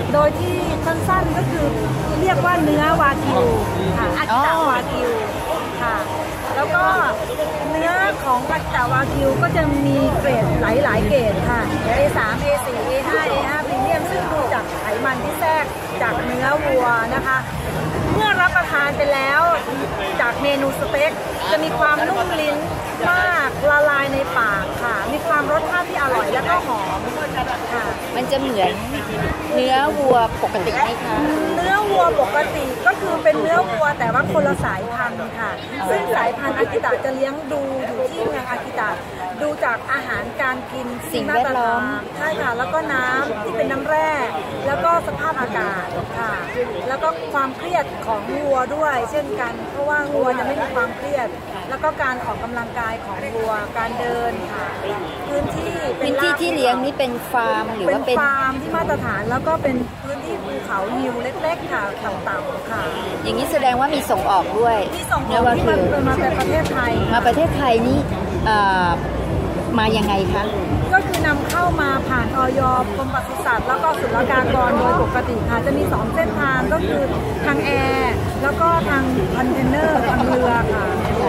โดยที่สั้นๆก็คือเรียกว่าเนื้อวากิวค่ะอากิตะวากิวค่ะแล้วก็เนื้อของอากิตะวากิวก็จะมีเกรดหลายๆเกรดค่ะ A3 A4 A5 A5 พรีเมียมซึ่งดูจากไขมันที่แทรกจากเนื้อวัวนะคะ เมื่อรับประทานไปแล้วจากเมนูสเต็กจะมีความนุ่มลิ้นมากละลายในปากค่ะมีความรสชาติที่อร่อยและก็หอมค่ะมันจะเหมือนเนื้อวัวปกติไหมคะเนื้อวัวปกติก็คือเป็นเนื้อวัวแต่ว่าคนละสายพันธุ์ค่ะซึ่งสายพันธุ์อากิตะจะเลี้ยงดูอยู่ที่เมืองอากิตะดูจากอาหารการกินสิ่งแวดล้อมใช่ค่ะแล้วก็น้ำที่เป็นน้ำแร่แล้วก็สภาพอากาศค่ะแล้วก็ความเครียดของวัวด้วยเช่นกันเพราะว่าวัวจะไม่มีความเครียดแล้วก็การออกกำลังกายของวัวการเดินค่ะพื้นที่ที่เลี้ยงนี่เป็นฟาร์มหรือว่าเป็นฟาร์มที่มาตรฐานแล้วก็เป็นพื้นที่ภูเขาฮิลเล็กๆค่ะต่ำๆค่ะอย่างนี้แสดงว่ามีส่งออกด้วยมีส่งออกที่มาแต่ประเทศไทยมาประเทศไทยนี่มายังไงคะก็คือนำเข้ามาผ่านอย.กรมปศุสัตว์แล้วก็ศุลกากรโดยปกติค่ะจะมี2เส้นทางก็คือทางแอร์แล้วก็ทางคอนเทนเนอร์ทางเรือค่ะ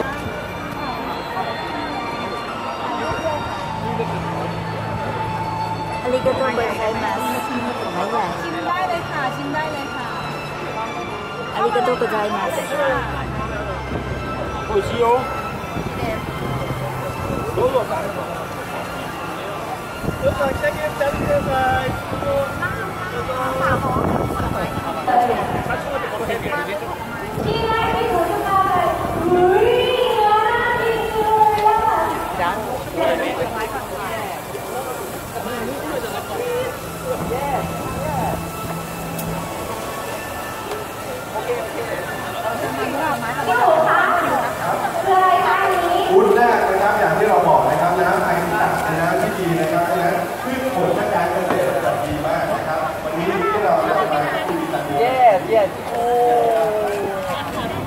อาริกาโตเบอร์ไซมัสไม่ใหญ่ชิมได้เลยค่ะชิมได้เลยค่ะอาริกาโตเบอร์ไซมัส美味しいよ。どうぞ。どうぞ来てください。 วุ้นแรกนะครับอย่างที่เราบอกนะครับน้ำไอตัดน้ำที่ดีนะครับเพราะฉะนั้นพืชผลทางการเกษตรจะดีมากนะครับวันนี้ที่เราจะมาคุยกัน Yes, yes.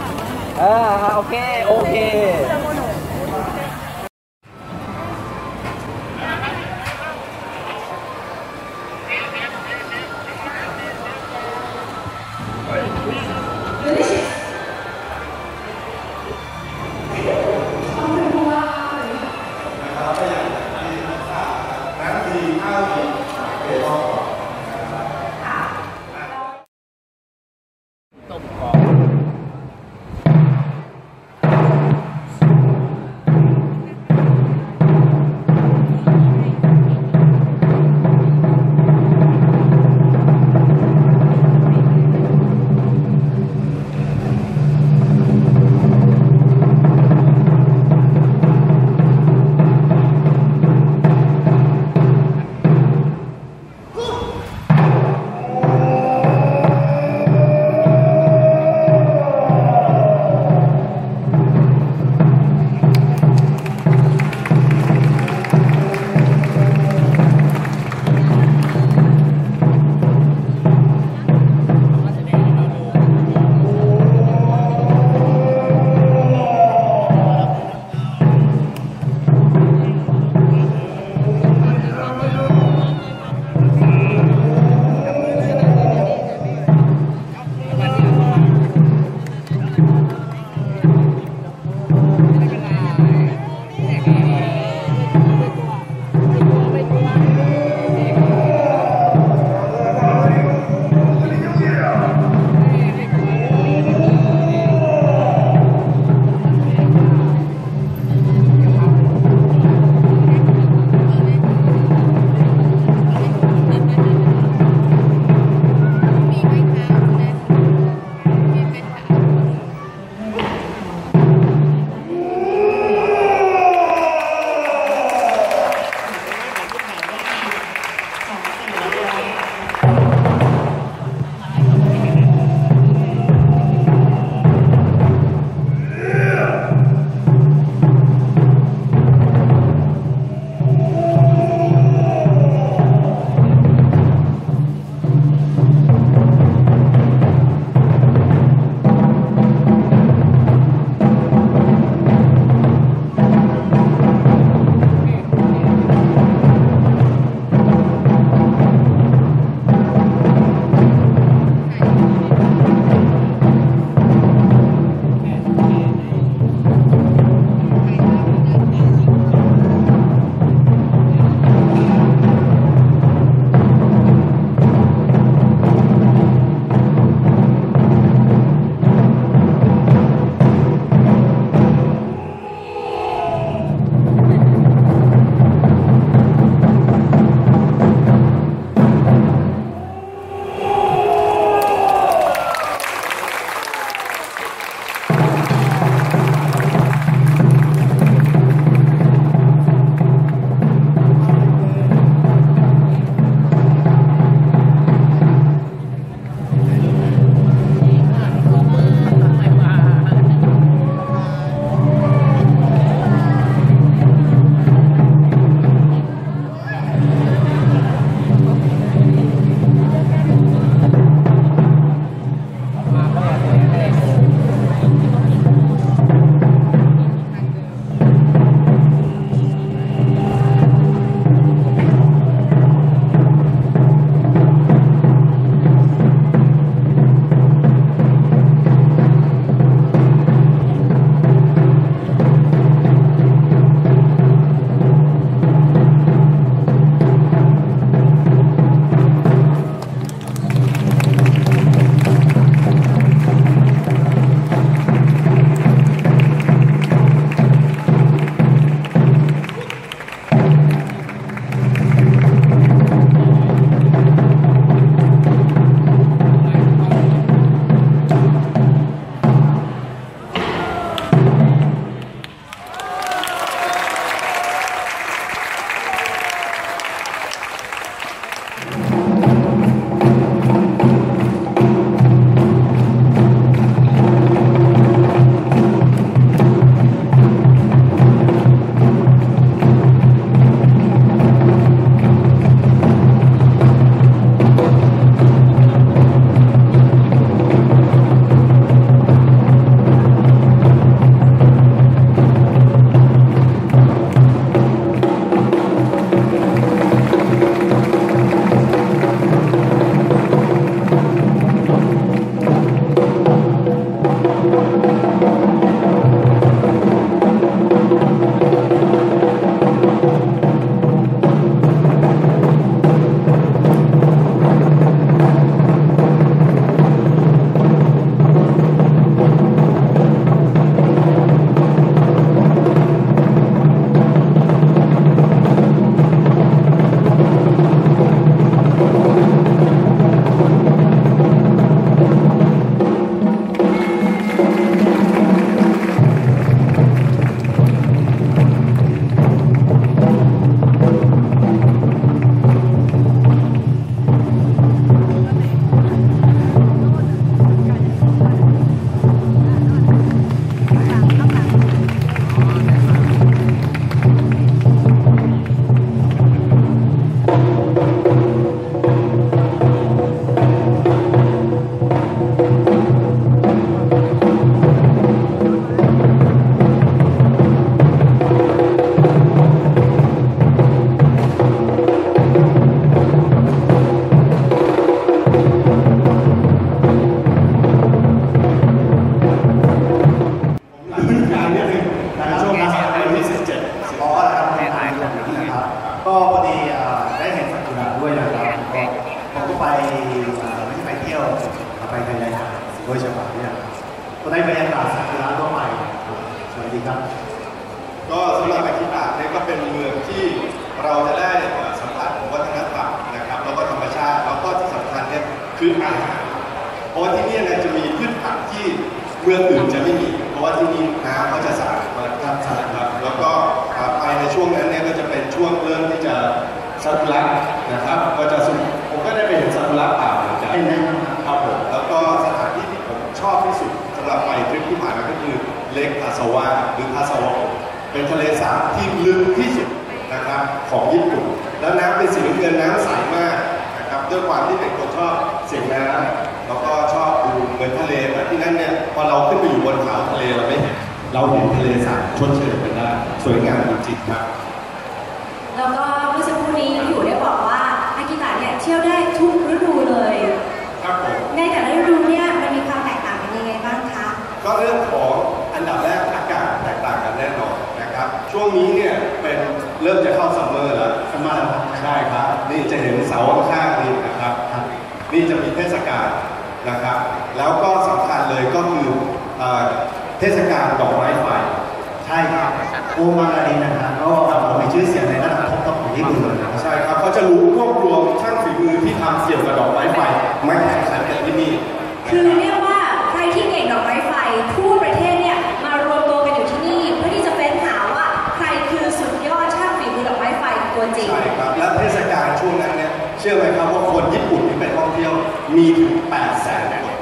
ก็พอดีได้เห็นซากุระด้วยนะครับผมก็ไปไม่ใช่ไปเที่ยวไปไทยใหญ่โดยเฉพาะเนี่ยก็ได้บรรยากาศซากุระทั่วไปสวัสดีครับก็สำหรับอากิตะเนี่ยก็เป็นเมืองที่เราจะได้สัมผัสวัฒนธรรมนะครับแล้วก็ธรรมชาติแล้วก็ที่สำคัญเนี่ยคืออาหารเพราะว่าที่นี่เนี่ยจะมีพืชผักที่เมืองอื่นจะไม่มีเพราะว่าที่นี่น้ำก็จะสะอาดมากครับแล้วก็ไปในช่วงนั้นเนี่ยก็จะเป็นช่วงเริ่มที่จะซากุระนะครับก็จะผมก็ได้ไปเห็นซากุระป่าเหมือนกันครับผมแล้วก็สถานที่ที่ผมชอบที่สุดสำหรับไปทริปที่ผ่านมาก็คือเลคอาซาวะหรืออาซาวะเป็นทะเลสาบที่ลึกที่สุดนะครับของญี่ปุ่นแล้วน้ำเป็นสีน้ำเงินน้ำใสมากนะครับด้วยความที่เป็นคนชอบเสียงน้ำแล้วก็ชอบดูเหมือนทะเลแต่ที่นั่นเนี่ยพอเราขึ้นไปอยู่บนเขาทะเลเราไม่เห็นเราเห็นทะเลสาบชดเชยกันได้สวยงามจริงๆครับแล้วก็เมื่อสักครู่นี้อยู่ได้บอกว่าอากิตะเนี่ยเที่ยวได้ทุกฤดูเลยครับผมในแต่ละฤดูเนี่ยมันมีความแตกต่างกันยังไงบ้างคะก็เรื่องของอันดับแรกอากาศแตกต่างกันแน่นอนนะครับช่วงนี้เนี่ยเป็นเริ่มจะเข้าซัมเมอร์แล้วซัมเมอร์ใช่ครับนี่จะเห็นเสาข้างๆนี่นะครับนี่จะมีเทศกาลนะครับแล้วก็สำคัญเลยก็คือเทศกาลดอกไม้ไฟใช่ครับโอมาราดินนะครับก็มีชื่อเสียงในระดับท็อปของญี่ปุ่นเลยใช่ครับเขาจะรู้รวบรวมช่างฝีมือที่ทำเกี่ยวกับดอกไม้ไฟมาแข่งขันกันที่นี่คือเรียกว่าใครที่เก่งดอกไม้ไฟทั่วประเทศเนี่ยมารวมตัวกันอยู่ที่นี่เพื่อที่จะเฟ้นหาว่าใครคือสุดยอดช่างฝีมือดอกไม้ไฟตัวจริงใช่ครับและเทศกาลช่วงนั้นเนี่ยเชื่อไหมครับว่าคนญี่ปุ่นที่ไปท่องเที่ยวมีถึง800,000 คน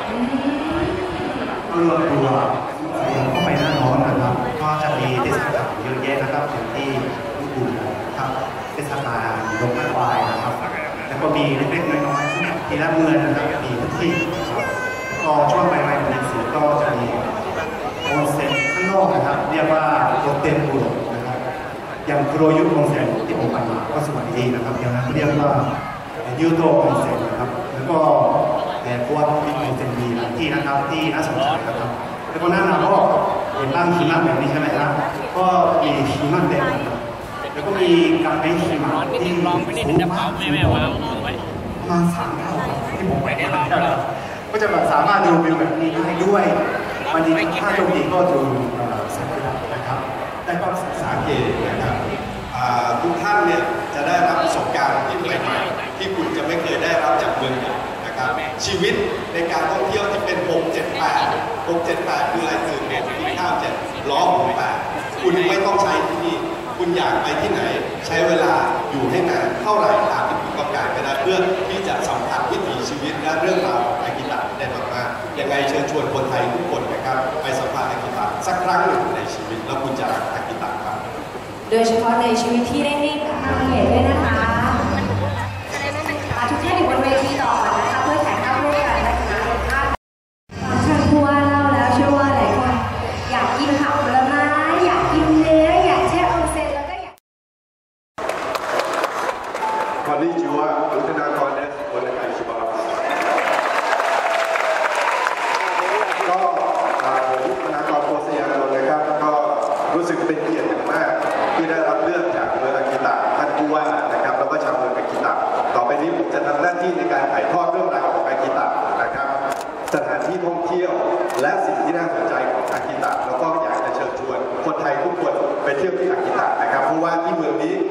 รวมตัวเข้าไปหน้าร้อนนะครับก็จะมีเทศกาลเยอะแยะนะครับอย่างที่ญี่ปุ่นนะครับเทศกาลดอกไม้ไฟนะครับแล้วก็มีเล็กๆน้อยๆที่ละเมืองนะครับมีทุกที่ก็ช่วงปลายเดือนสิงห์ก็จะมีโอนเซ็นข้างนอกนะครับเรียกว่าโรเต็นบุโรนะครับอย่างโคโรยุโอนเซ็นที่ผมไปมาก็สวัสดีนะครับอย่างนั้นเรียกว่ายูโตโอนเซ็นนะครับแล้วก็เพราะว่ามีโอนเซ็นมีหลายที่นะครับที่น่าสนใจนะครับแล้วก็หน้าหนาวก็เห็นบ้างหิมะแบบนี้ใช่ไหมครับก็มีหิมะแดงแล้วก็มีกาแฟหิมะที่สูงมากประมาณ3 เท่าที่ผมไปได้ก็จะแบบสามารถดูวิวแบบนี้ได้ด้วยวันนี้ถ้าโชคดีก็ดูซากุระนะครับได้ก็สังเกตนะครับทุกท่านเนี่ยจะได้รับประสบการณ์ที่ใหม่ๆที่คุณจะไม่เคยได้รับจากเมืองอื่นนะครับชีวิตในการท่องเที่ยวที่เป็น678คืออะไรคือที่ข้าว7ล้อหมุน8คุณไม่ต้องใช้ที่นี่คุณอยากไปที่ไหนใช้เวลาอยู่ให้นานเท่าไหร่ตามที่คุณต้องการก็ได้พื่อที่จะสัมผัสวิถีชีวิตและเรื่องราวของอากิตะได้มากๆยังไงเชิญชวนคนไทยทุกคนนะครับไปสัมผัสอากิตะสักครั้งหนึ่งในชีวิตแล้วคุณจะรักอากิตะครับโดยเฉพาะในชีวิตที่ได้นิ่งแบบเห็นด้วยนะคะทุกท่านอยู่บนเวทีต่อนะคะเพื่อถ่ายภาพร่วมกันนะคะท่านผู้ว่าเล่าแล้วเชื่อว่าหลายคนอยากกินผักผลไม้อยากกินเนื้ออยากแช่ออนเซ็นแล้วก็อยากこんにちは、ウテナコンです。お願いします。ก็ผมธนากร โพสยานนท์นะครับก็รู้สึกเป็นเกียรติอย่างมากที่ได้รับเลือกจากเมืองอากิตะท่านผู้ว่านะครับแล้วก็ชาวเมืองอากิตะต่อไปนี้ผมจะทำหน้าที่ในการถ่ายทอดเรื่องราวของอากิตะนะครับสถานที่ท่องเที่ยวและสิ่งที่น่าสนใจของอากิตะแล้วก็อยากจะเชิญชวนคนไทยทุกคนไปเที่ยวที่อากิตะนะครับเพราะว่าที่เมืองนี้